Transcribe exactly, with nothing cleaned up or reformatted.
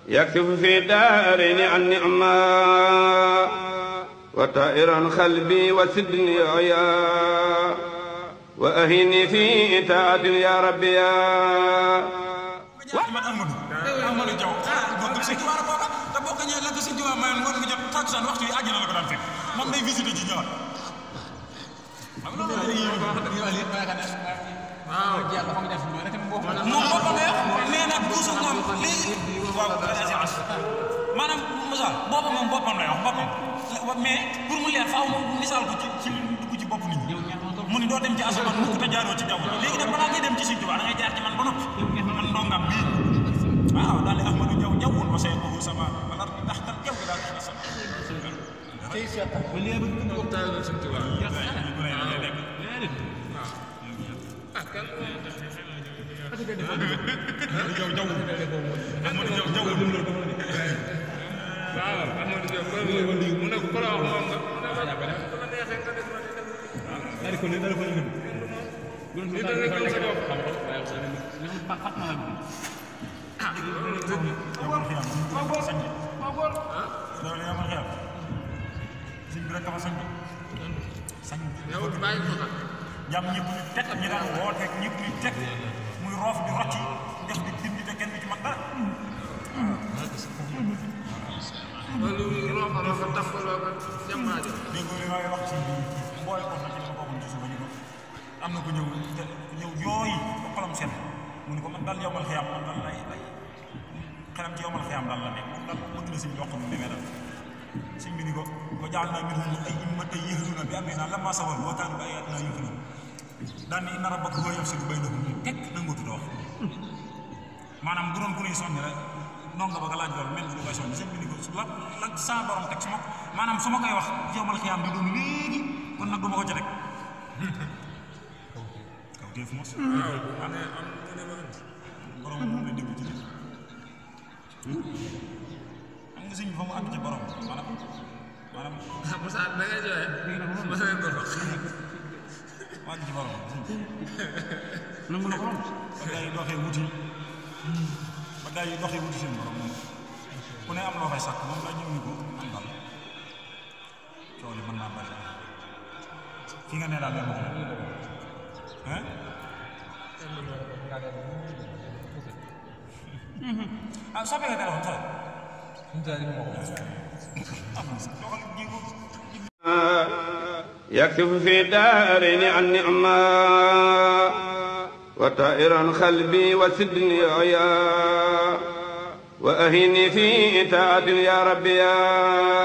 يكتف في دارين عن نعما وطائرا قلبي وسدني عيا وأهيني في إطاعة يا ربي يا man Amadou Amadou Diaw bëgg Sëñ Tuubaa la bokk te bokk ñee la ko Sëñ Tuubaa mayoon ngoon nga jot takkusaan waxtu yi àjjana la ko daan fekk moom day visité ci ñëwaat xam nga loolu dañuy waaw jeex dafa nga def moom boppam nga wax nee na buusu moom léegi waaw maanaam Moussa boppam moom boppam lay wax boppam mais pour mu leer faaw moom misaal ko ci ci dugg ci bopp nit ñi mu ni doo dem ci asamaan mukk te jaaroo ci jaww léegi nag balaa ngay dem ci Sëñ Tuubaa da ngay jaar ci man ba noppi man ndongam bii waaw daal di Ahmadou Diaw jawwul ba say boobu sama wala ndax dal jaw gi daal di sama tey seet ba léegi bëgg ko taal Sëñ Tuubaa ah kan jaw jaw Ahmadou Diaw jaw waaw Ahmadou Diaw mu ne ko la wax moom nga dari ko ni dari ko ni bu ñu dal ko ci bopp ñu fa fat na la ah ma gor ma gor ah loolu ya ma xew sëñ bi rek ka fa sañ sañ yow bàyyi ko sax jam ñëpp ni tek ñi daan woote ñëpp ni tek muy roof di rocci def di dindi te kenn du ci mag dara loolu roof na fa tambaloo ko jamaajo déggoo li may wax ci boole ko na ci ko ko ci suba ñu ko am na ko ñëw ñëw jooy ba xolam seen mu ni ko man dal yowmal xiyam man dal lay lay xelam ci yowmal xiyam dal la nekk moom dal bëgg na siñ yokk mu demee dal siñ bi ni ko ko jaal naa mbir mu ay imma ay yëxlu na bi amee naa la ma sawal wa kaan ba ayat naa yëxlu daan ni inna rabbaka huwa yafsilu baynahum teg nangu tudd wax maanaam bu doon ku ñuy soññ rek ndongo ba nga laaj loolu mel ni koy soññ sëñ bi ni ko la la sa borom teg su ma maanaam su ma koy wax yowmal xiyam bi doon léegi kon nag du ma ko ca teg kaw teef mos waaw am am borom moom la dégg ci nit am nga sëñ bi fa mu àgg ci borom maanaam maanaam Moussa da ngay jooye Moussa nga ko mu àgg ci borom nangu na ko ba gaa yi doxee wuti ba gaa yi doxee wuti seen borom moom ku ne am loo fay sàkk moom laa ñëw ni ko am dal coow li mën naa bari fi nga ne daal leen wax hein ah soppee nga téléphone sax يكتف في دارين عن نعما وطائرا قلبي وسدني عيا وأهيني في إطاعة يا ربي يا